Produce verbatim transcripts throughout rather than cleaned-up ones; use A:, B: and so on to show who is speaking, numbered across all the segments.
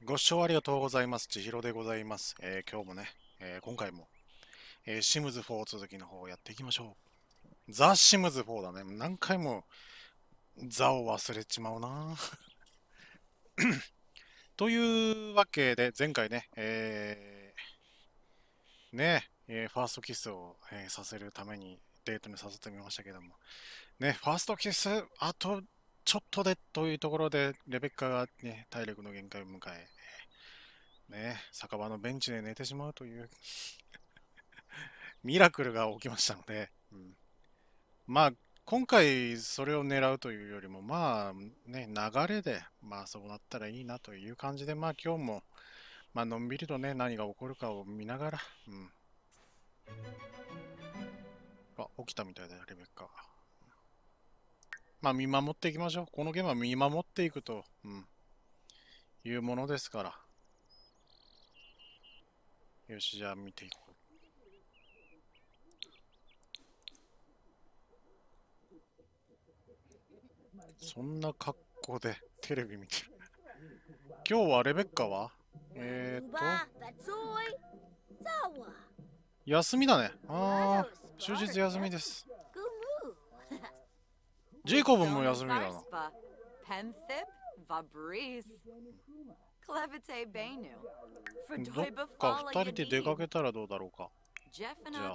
A: ご視聴ありがとうございます。千尋でございます。えー今日もね、えー今回も、えーシムズフォー続きの方をやっていきましょう。ザ・シムズフォーだね。何回もザを忘れちまうな。というわけで、前回ね、えーね、えーファーストキスを、えーさせるためにデートに誘ってみましたけども、ね、ファーストキス、あとちょっとでというところで、レベッカがね、体力の限界を迎え、ね、酒場のベンチで寝てしまうというミラクルが起きましたので、うん、まあ、今回それを狙うというよりも、まあね、流れで、まあそうなったらいいなという感じで、まあ今日も、まあのんびりとね、何が起こるかを見ながら、うん。あ、起きたみたいだよ、レベッカ。まあ見守っていきましょう。このゲームは見守っていくと、うん、いうものですから。よし、じゃあ見ていこう。そんな格好でテレビ見てる。今日はレベッカはえーっと、休みだね。ああ、終日休みです。ジェイコブも休みだな。どっか二人で出かけたらどうだろうか。じゃあ、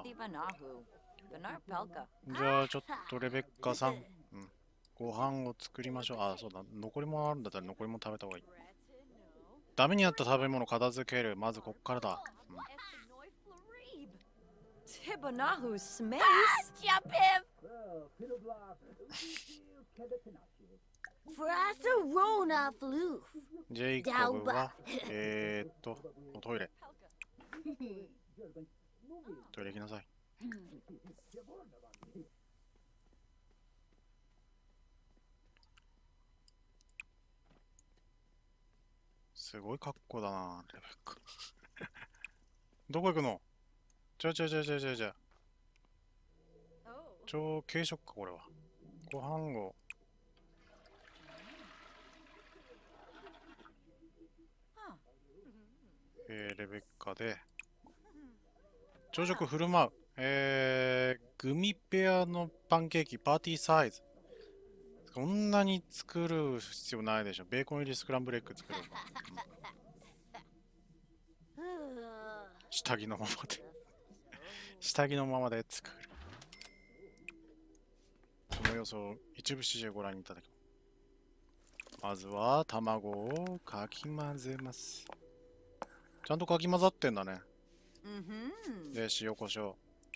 A: じゃあちょっとレベッカさん、うん、ご飯を作りましょう。あ、そうだ。残り物あるんだったら残り物食べた方がいい。ダメになった食べ物片付ける。まずこっからだ。うん、
B: Tibanahu Smace.
C: Frasarona floof.
A: ジェイコブは、えーっと、トイレ。トイレ行きなさい。すごい格好だな、レベッカ。どこ行くの？ちょちょちょちょちょちょ。ちょ、軽食か、これは。ご飯を。えー、レベッカで。朝食振る舞う。えー、グミペアのパンケーキ、パーティーサイズ。そんなに作る必要ないでしょ。ベーコン入りスクランブルエッグ作れば。うん、下着のままで。下着のままで作る。その様子を一部始終ご覧いただきます。まずは卵をかき混ぜます。ちゃんとかき混ざってんだね。で、塩コショウ。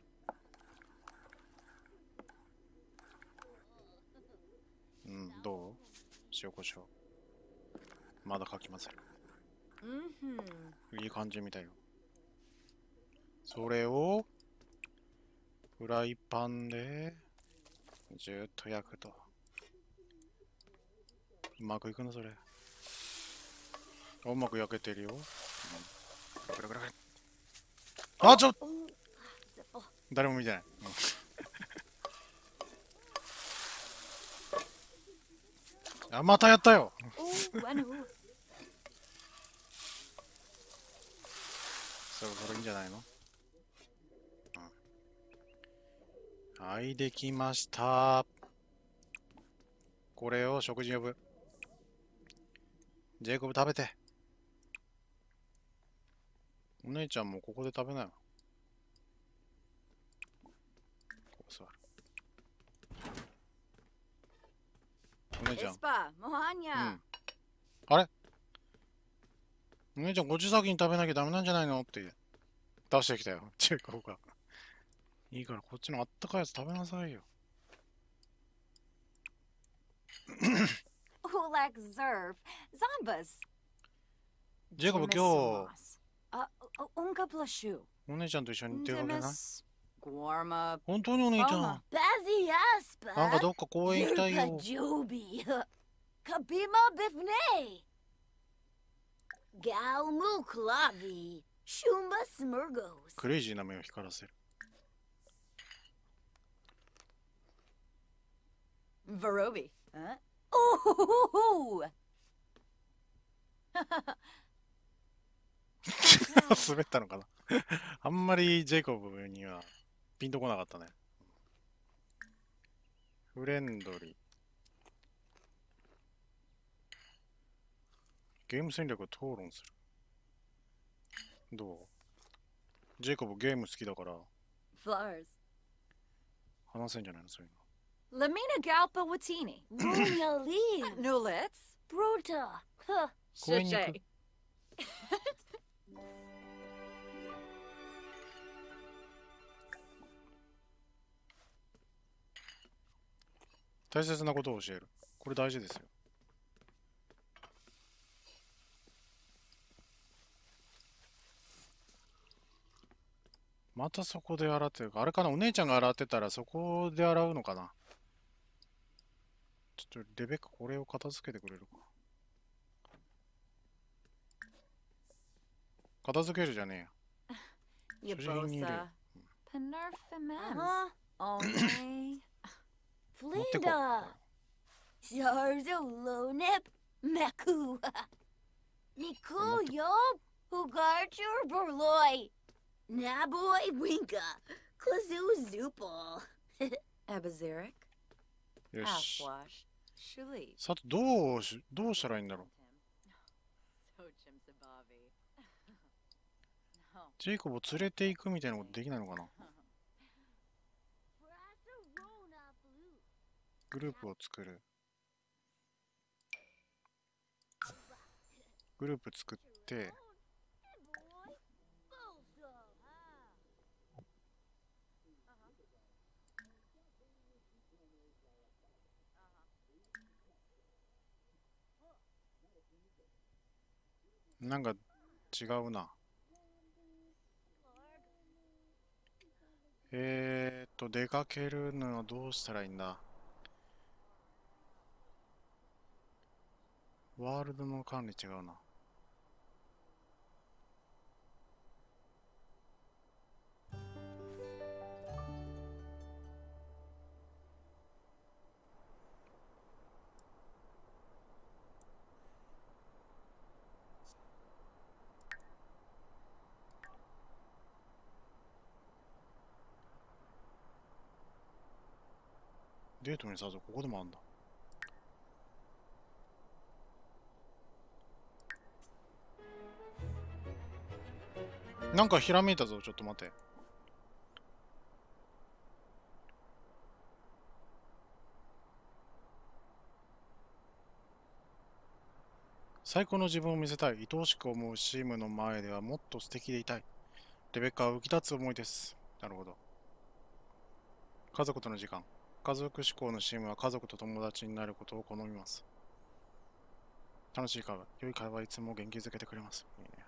A: うん、どう？塩コショウ。まだかき混ぜる。いい感じみたいよ。それをフライパンでじゅっと焼くと。うまくいくのそれ。うまく焼けてるよ。うん、ぐるぐるぐる。あ、ちょっと誰も見てない。うん、あ、またやったよ。そろそろいいんじゃないの？うん、はい、できました。これを食事呼ぶ。ジェイコブ食べて。お姉ちゃんもここで食べなよ。ここ座る。お姉ちゃん。うん。あれ？お姉ちゃんこっち先に食べなきゃダメなんじゃないのって出してきたよ。ジェイコブが。いいからこっちのあったかいやつ食べなさいよ。
B: Ulak Zerv. Zambas.
A: ジェイコブ今日、
B: Unka Plashu.
A: お姉ちゃんと一緒に出かけない？
B: Guarma.
A: 本当にお姉ちゃん。
B: Boma.
A: なんかどっか公園行きたいよ。
C: Joby. Kabima bifne. Galmu klavi. Shumba smurgos.
A: クレイジーな目を光らせる。
B: Varobi. Huh? Oh!
A: 滑ったのかな。あんまりジェイコブにはピンとこなかったね。フレンドリー。ゲーム戦略を討論する。どう？ジェイコブゲーム好きだから
B: Flars.
A: 話せんじゃないのそういう
B: Lamina Galpa Watini.
C: Ronya Lee.
B: Nulets.
C: Bruta. Huh.
A: 公園に行く
B: Shay.
A: 大切なことを教える。これ大事ですよ。またそこで洗ってるか。あれかな、お姉ちゃんが洗ってたらそこで洗うのかな。ちょっとレベッカこれを片付けてくれるか。片付けるじゃねえや。
B: Yabosa. Penerfimems.
C: Uh-huh.
B: Only.
A: 持ってこ
C: Flinda. Zarzo Lonep. Meku. Niku Yob. Hugarcher Burloy. Naboy Winka. Klazu Zupal.
B: Abazirik.
A: よし。
B: Ashwash. Shuli.
A: さてどうし、どうしたらいいんだろう。
B: Sochim Sabavi.
A: ジェイコブを連れて行くみたいなことできないのかな。グループを作る。グループ作って、なんか違うな。えーっと、出かけるのはどうしたらいいんだ。ワールドの管理違うな。デートにさ、ここでもあんだ。なんかひらめいたぞ、ちょっと待って。最高の自分を見せたい。愛おしく思うシームの前ではもっと素敵でいたい。レベッカは浮き立つ思いです。なるほど。家族との時間。家族志向のシームは家族と友達になることを好みます。楽しい会話。良い会話はいつも元気づけてくれます。いいね。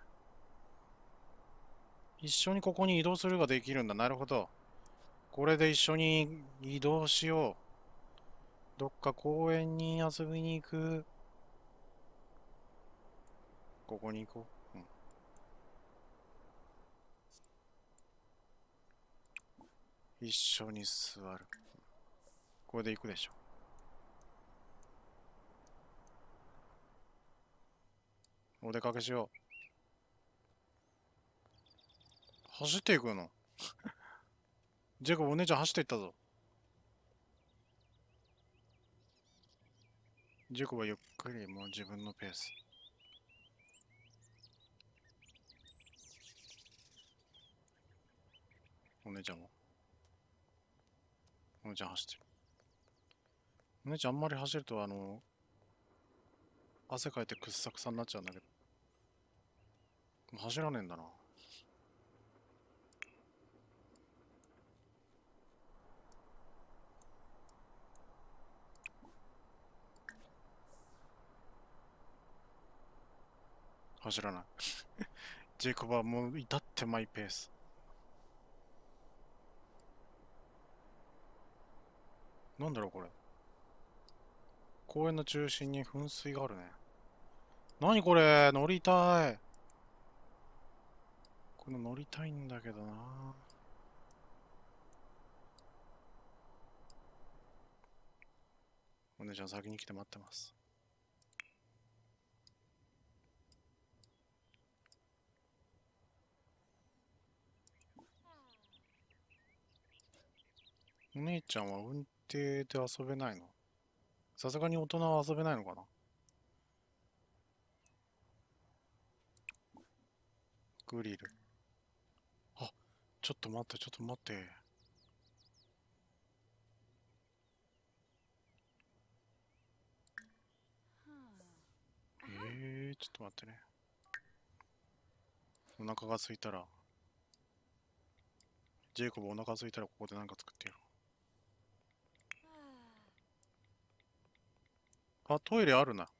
A: 一緒にここに移動するができるんだ。なるほど。これで一緒に移動しよう。どっか公園に遊びに行く。ここに行こう。うん。一緒に座る。これで行くでしょ。お出かけしよう。走っていくの。ジェイコブお姉ちゃん走っていったぞ。ジェイコブはゆっくりもう自分のペース。お姉ちゃんも。お姉ちゃん走ってる。お姉ちゃんあんまり走るとあの、汗かいてくっさくさになっちゃうんだけど。走らねえんだな。走らない。ジェイコブはもう至ってマイペース。なんだろうこれ。公園の中心に噴水があるね。なにこれ乗りたい。これ乗りたいんだけどな。お姉ちゃん先に来て待ってます。 お姉ちゃんは運転で遊べないの？さすがに大人は遊べないのかな？グリル。あ、ちょっと待って、ちょっと待って。えー、ちょっと待ってね。お腹が空いたら、ジェイコブお腹空いたらここで何か作ってやろう。あ、トイレあるな。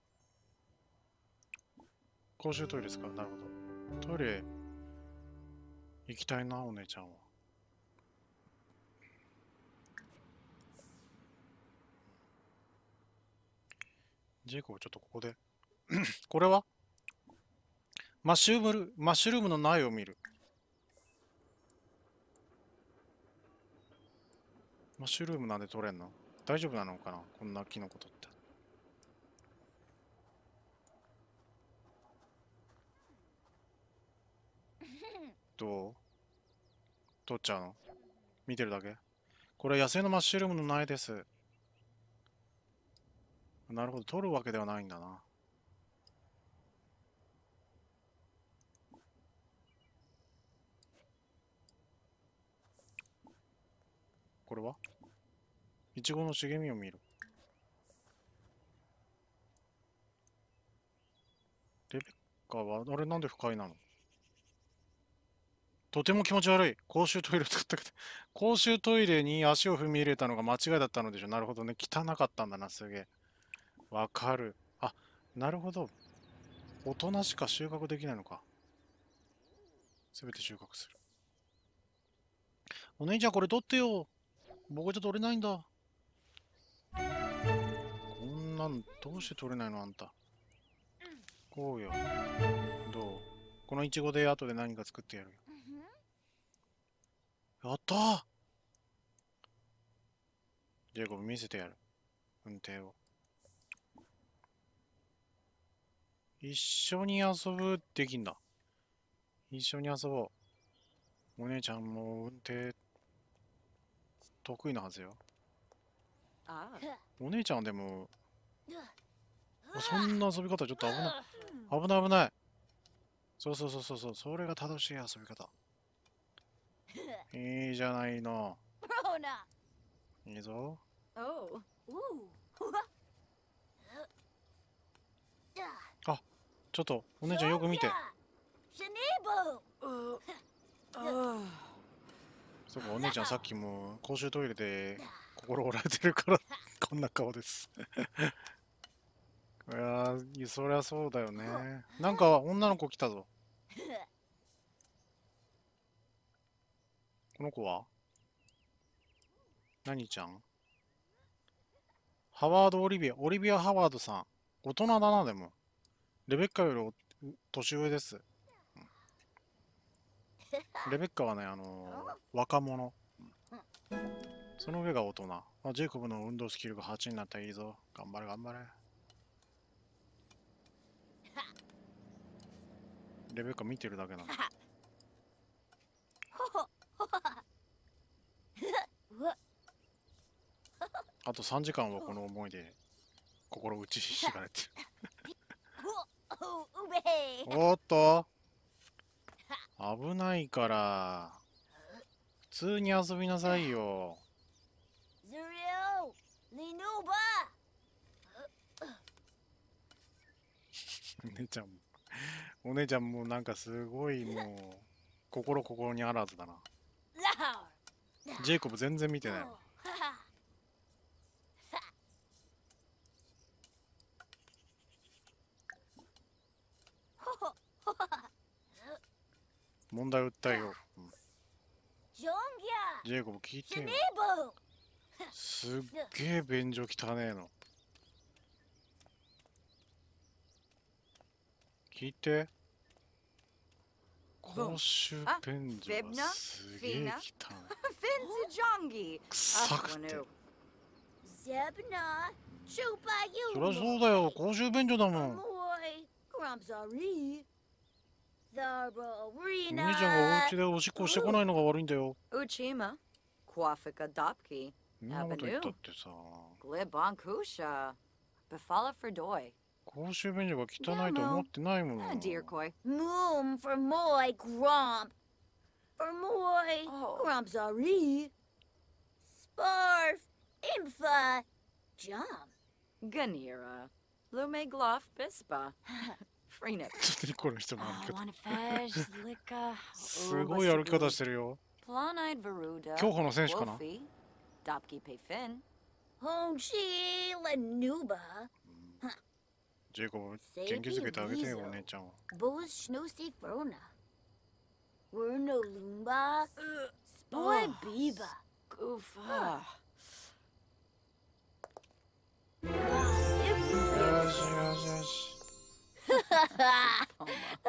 A: 公衆トイレですか？なるほど。トイレ、行きたいな、お姉ちゃんは。ジェイコブちょっとここで。これはマッシュルーム、マッシュルームの苗を見る。マッシュルームなんで取れんの？大丈夫なのかな、こんなキノコ取って。どう？取っちゃうの？見てるだけ？これ野生のマッシュルームの苗です。なるほど、取るわけではないんだな。これはイチゴの茂みを見る。レベッカは、あれなんで不快なの？とても気持ち悪い。公衆トイレ使ったけど、公衆トイレに足を踏み入れたのが間違いだったのでしょ。なるほどね。汚かったんだな、すげえ。わかる。あ、なるほど。大人しか収穫できないのか。すべて収穫する。お姉ちゃんこれ取ってよ。僕じゃ取れないんだ。こんなんどうして取れないのあんた。こうよ。どう？このイチゴで後で何か作ってやるよ。やったー！ジェイコブ見せてやる。運転を。一緒に遊ぶできんだ。一緒に遊ぼう。お姉ちゃんも運転得意なはずよ。
B: Ah.
A: お姉ちゃんはでも、そんな遊び方ちょっと危ない。危ない危ない。そうそうそうそうそう。それが正しい遊び方。いいじゃないの。いいぞ。
B: Oh.
C: Ooh.
A: あ、ちょっとお姉ちゃんよく見て。
C: Shanibo.
B: Oh. そう
A: かお姉ちゃんさっきも公衆トイレで心折られてるからこんな顔です。いやー、そりゃそうだよね。なんか女の子来たぞ。この子は何ちゃん？ハワード・オリビア、オリビア・ハワードさん。大人だな、でも。レベッカよりお年上です。レベッカはね、あのー若者。その上が大人。あ、ジェイコブの運動スキルがはちになったらいいぞ。頑張れ、頑張れ。レベッカ見てるだけなの。あとさんじかんはこの思いで心打ちひかれてる。おっと危ないから普通に遊びなさいよ。お姉ちゃんもお姉ちゃんもなんかすごいもう心心にあらずだな。ジェイコブ全然見てない。問題訴えよう、うん、ジェイコブ聞いてよ。すっげえ便所汚ねえの。聞いて。公衆便所がすげえ汚い。臭くて。そりゃそうだよ、公衆便所だもん。お兄ちゃんがお家でおしっこしてこないのが悪いんだよ。
B: Uchima. Quafika Dopki.
A: そんなこと言ったってさ、
B: Glibon Kusha. Befala Ferdoy.
A: 公衆便所が汚いと思ってないもん。
B: Ah, dear Koi.
C: Moom for moi gromp. For moi
B: Oh.
C: gromp sorry. Sparf. Infa. Jump.
B: Ganira. Lume Gloff Bispa. Freenip.
A: ちょっとこの人の歩
B: Oh,
A: き方
B: one fish, Lika.
A: すごい歩き方してるよ。
B: Planide Veruda.
A: 競歩の選手かな。
B: Wolfie. Dopki Payfin.
C: Honchi Lanuba.
A: ジェイコブ元気づけてあげてよ、お姉ちゃんを。
C: Bos Schnosi Frona. We're no Lumba. Spoy
B: Oh.
C: Biba.
B: Goofa.
A: よしよしよし。
B: Poma.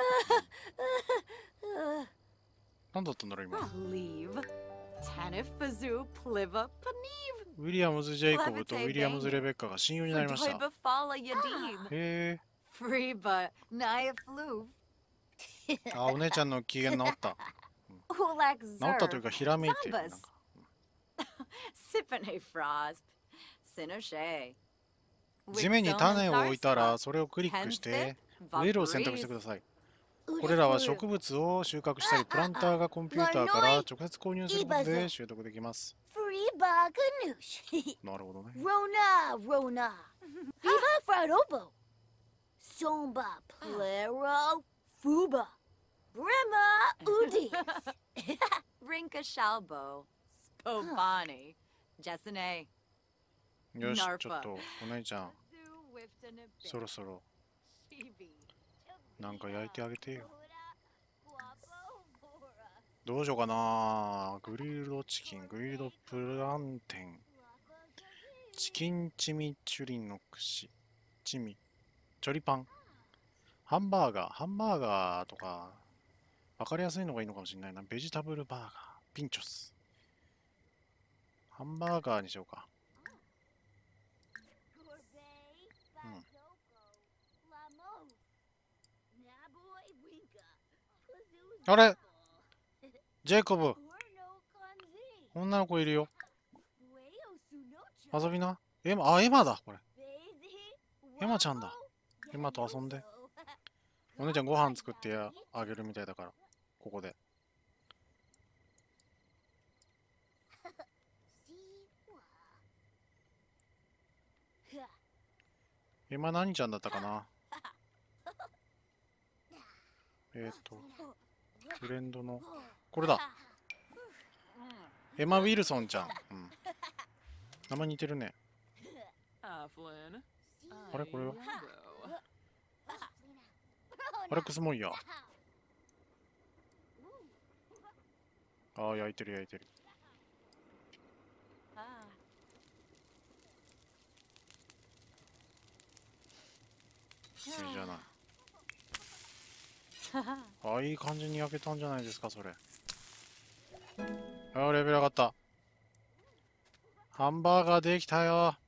A: 何だったんだろう今。
B: Leave. Tanif Bazoo Pliva Paniv.
A: ウィリアムズ・ジェイコブとウィリアムズ・レベッカが親友になりました。
B: Verdoy Befala Yadim.
A: へ
B: Freeba Naya Fluv.
A: え。あ、お姉ちゃんの機嫌治った。
B: Ulak
A: 治ったという
B: Zerv.
A: か、ひらめいてる。なん
B: Zambas.
A: か
B: Sipane Frosp. Sinoshe.
A: 地面に種を置いたら、それをクリックして、植えるを選択してください。これらは植物を収穫したり、プランターがコンピューターから直接購入することで習得できます。
C: Freeba Ganoush.
A: なるほどね。
C: Rona, Rona. Viva Fradobo. Somba Plero. Fuba. Brema Udi.
B: Rinka Shalbo. Spobani. Jessene.
A: よし、
B: Narpa
A: ちょっとお姉ちゃん、
B: Zoo Wifton a
A: そろそろ
B: Shibi.
A: なんか焼いてあげてよ。どうしようかな。グリルドチキン、グリルドプランテン、チキンチミチュリンの串、チミ、チョリパン、ハンバーガー、ハンバーガーとか、わかりやすいのがいいのかもしれないな。ベジタブルバーガー、ピンチョス。ハンバーガーにしようか。あれジェイコブ、女の子いるよ。遊びな。エマ、あ、エマだ、これ。エマちゃんだ。エマと遊んで。お姉ちゃんご飯作ってあげるみたいだから、ここで。エマ何ちゃんだったかな。えっと、フレンドの、これだ。エマ・ウィルソンちゃん。うん。名前似てるね。
B: Aflin.
A: あれこれはアレックス・モイヤー。ああ、焼いてる焼いてる。
B: Ah.
A: いいじゃない。ああ、いい感じに焼けたんじゃないですか、それ。ああ、レベル上がった。ハンバーガーできたよ。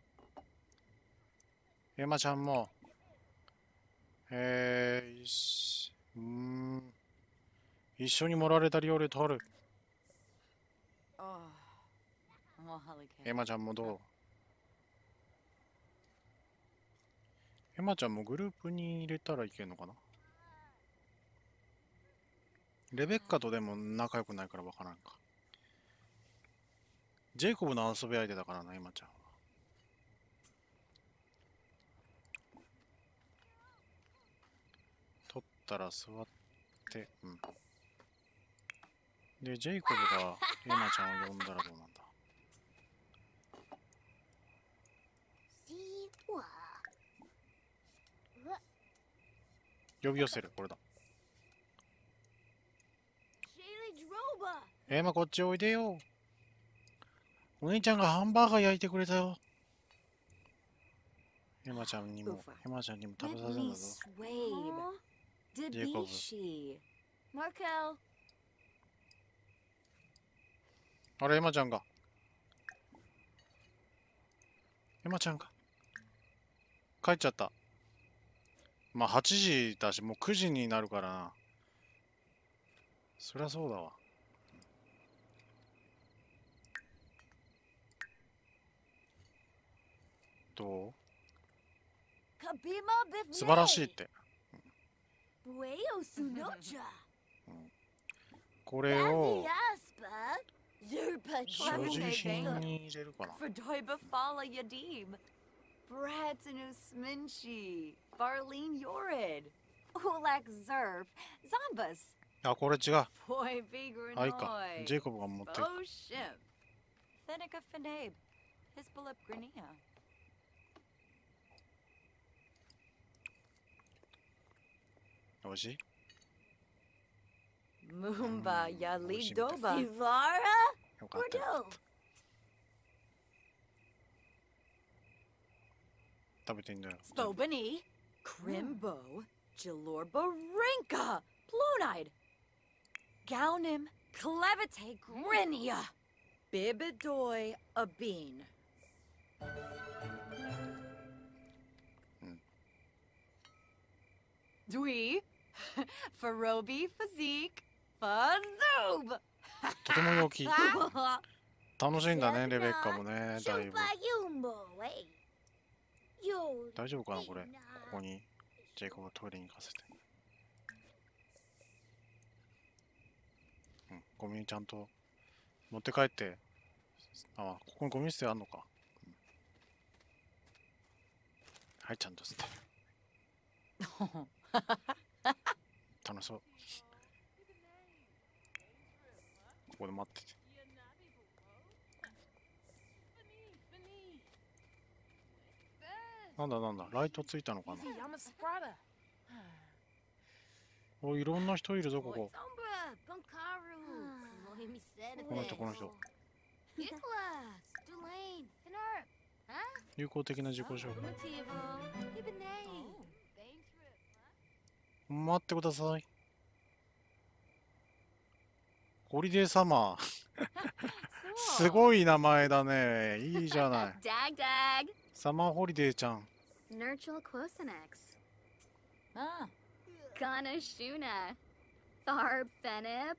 A: エマちゃんも。えー、いし、うーん。一緒に盛られた料理取る。
B: Oh. Mohali
A: エマちゃんもどう？エマちゃんもグループに入れたらいけんのかな。レベッカとでも仲良くないからわからんか。ジェイコブの遊び相手だからな、エマちゃんは。取ったら座って、うん。で、ジェイコブがエマちゃんを呼んだらどうなんだ。呼び寄せる、これだ。エマこっちおいでよ。お姉ちゃんがハンバーガー焼いてくれたよ。エマちゃんにも、エマちゃんにも食べさせるんだぞ。
B: Swabe. Debishi.
C: Markel.
A: あれ、エマちゃんが。エマちゃんが。帰っちゃった。まあはちじだし、もうくじになるからな。そりゃそうだわ。 どう
C: Kabima
A: 素晴らしいっ
C: bifne.
A: て。
C: Bueo sunocha.
A: これを
C: Baziaspa. Zerpa
A: 所持品に入れるかな。
B: Fredoiba Fala Yadim. Bratanu Sminchi. Barleen Yorid. Ulak Zerf. Zombas.
A: あ、これ違う。
B: Boy
A: あ、いいか。
B: Bigranoy.
A: ジェイコブが持ってる。
B: Oh ship. Thenica Fenabe. Hisbalip Grania.
A: おいしい
B: Mumba
A: Mm,
B: Yalidoba.
C: Sivara.
A: よかったよかっ
C: Bordeaux.
A: た。食べていいんだよ。
B: Spobani. Crimbo. Jalorba Rinka. Plonide. Gaunim. Clevite Grinia. Bibidoy Abin.
A: Mm.
B: Dwee. Farobi Physique. Fazoob.
A: とても陽気。楽しいんだね、レベッカもね、だいぶ。
C: Shumba Yumbo. Hey. Yo.
A: 大丈夫かな、これ。ここにジェイコブをトイレに行かせて。うん、ゴミちゃんと持って帰って。あ、ここにゴミ捨てあんのか。うん、はい、ちゃんと捨てる。楽しそう。ここで待ってて。なんだなんだ、ライトついたのかな。お、いろんな人いるぞ、ここ。
C: Sombra. Bunkaru. Mohimi said
A: この人、この人。
C: Gitla. Stulain. Finarp. Huh?
A: 友好的な自己紹介。
C: Motivo. Hibine.
A: 待ってください。ホリデーサマー。すごい名前だね。いいじゃない。
D: Dag dag.
A: サマーホリデーちゃん。
D: Nurchal Quosinex.
B: Ah.
D: Gana Shuna. Thar Benip.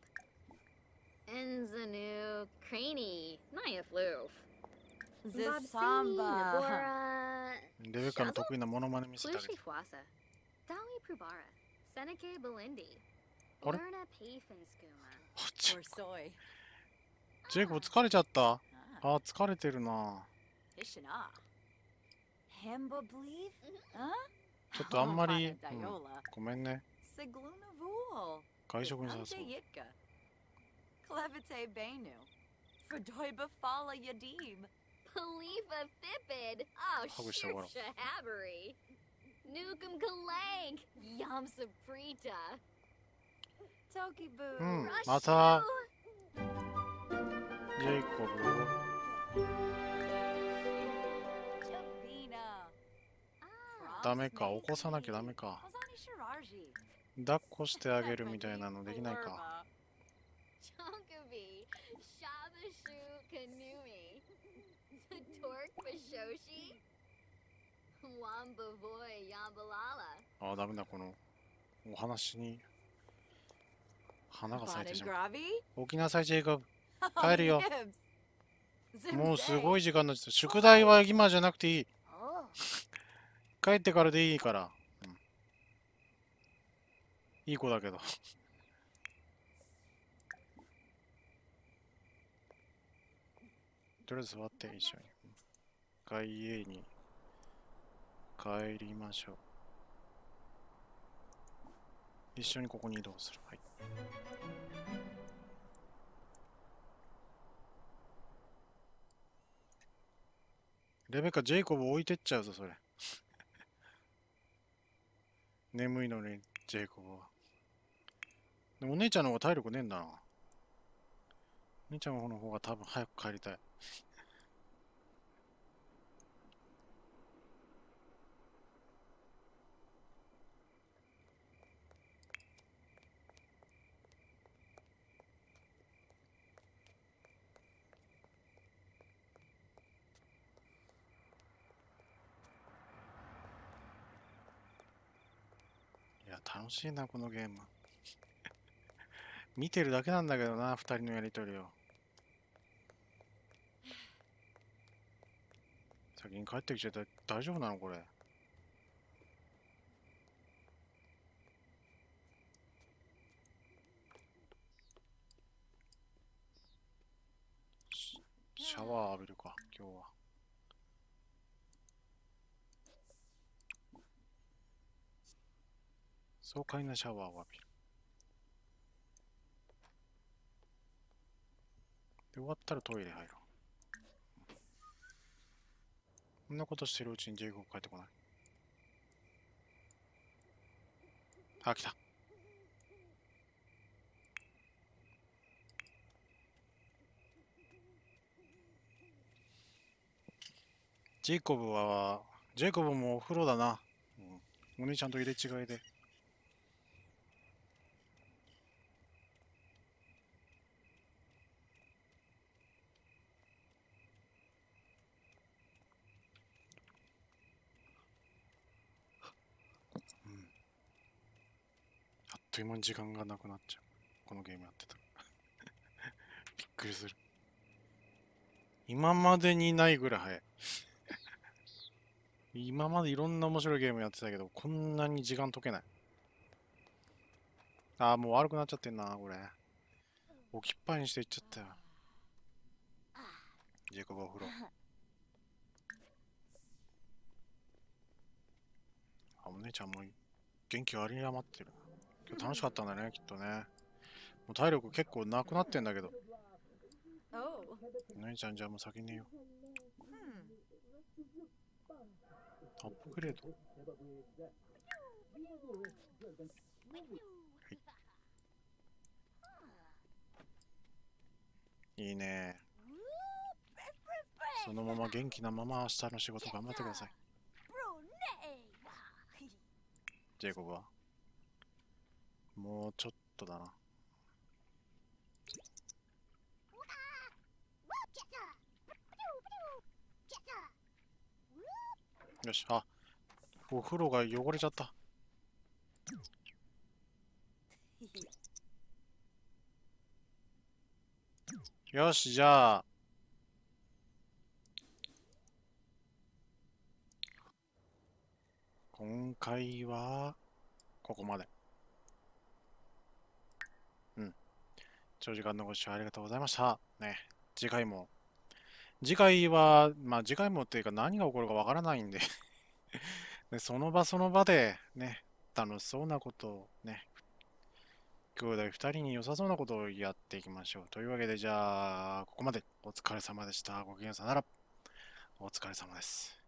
D: Enzanu Craney. Naya Floof.
B: Zisamba.
D: Nabora.
A: レベッカの得意なモノマネ見せてあげ
D: Plushi
A: て。
D: Fuasa. Dawi Prubara. Seneca Belindi.
A: あれ
D: Lerna Pafinskuma.
A: あっち
B: Or soy.
A: ジェイコブ疲れちゃった。
B: Ah.
A: あ、疲れてるな。
B: Ishina. Hamba Bleeve? Huh?
A: ちょっとあんまり、うん、
B: Diola.
A: ごめんね。
B: Sigluna Vul.
A: 外食にさ
B: Ante
A: そう。
B: Yitka. Clevite Benu. Fredoiba Fala Yadim.
D: Palifa Fipid. Oh,
A: Hagu siya, wala.
D: shoot, Shahabari. Nukum Kalank. Yam Saprita.
B: Toki Boo.
A: うん、また、ジェイコブを
B: Javina.
A: ダメか、起こさなきゃダメか。
B: Ozani Shiraji.
A: 抱っこしてあげるみたいなのできないか。
D: Chonkavi. Shabashu Kanumi. Torque Bashoshi. Wamba Boy Yambalala.
A: あ、ダメだ、このお話に花が咲いてし
B: Bonin
A: まう。
B: Gravi?
A: 起きなさい、ジェイコブ。
B: Oh,
A: 帰るよ。
B: Nibs.
A: もうすご
B: Zimzay.
A: い時間になっちゃった。宿題は今じゃなくていい。
C: Oh.
A: 帰ってからでいいから。うん、いい子だけど。とりあえず座って一緒に。外家に帰りましょう。一緒にここに移動する。はい。レベッカ、ジェイコブ置いてっちゃうぞ、それ。眠いのに、ジェイコブは。でもお姉ちゃんの方が体力ねえんだな。お姉ちゃんの方が多分早く帰りたい。いや、楽しいな、このゲーム。見てるだけなんだけどな、二人のやりとりを。先先に帰ってきちゃって大丈夫なのこれ。シシャワー浴びるか、今日は。爽快なシャワーを浴びる。で、終わったらトイレ入る。こんなことしてるうちにジェイコブ帰ってこない。あ、来た。ジェイコブは、ジェイコブもお風呂だな。うん、お兄ちゃんと入れ違いで。うん。あっという間に時間がなくなっちゃう。このゲームやってたら。びっくりする。今までにないぐらい早い。今までいろんな面白いゲームやってたけど、こんなに時間解けない。ああ、もう悪くなっちゃってんな、これ。置きっぱにしていっちゃったよ。ジェイコブお風呂。あ、お姉ちゃんも元気割に余ってる。今日楽しかったんだね、きっとね。もう体力結構なくなってんだけど。
B: Oh.
A: お姉ちゃんじゃあもう先寝よう。
B: Hmm.
A: アップグレード。いいね。そのまま元気なまま明日の仕事頑張ってください。ジェイコブはもうちょっとだな。よし、あ、お風呂が汚れちゃった。よし、じゃあ今回はここまで。うん。長時間のご視聴ありがとうございました。ね、次回も。次回は、まあ次回もっていうか何が起こるかわからないんでで、その場その場でね、楽しそうなことをね、兄弟ふたりに良さそうなことをやっていきましょう。というわけで、じゃあ、ここまでお疲れ様でした。ごきげんさよなら。お疲れ様です。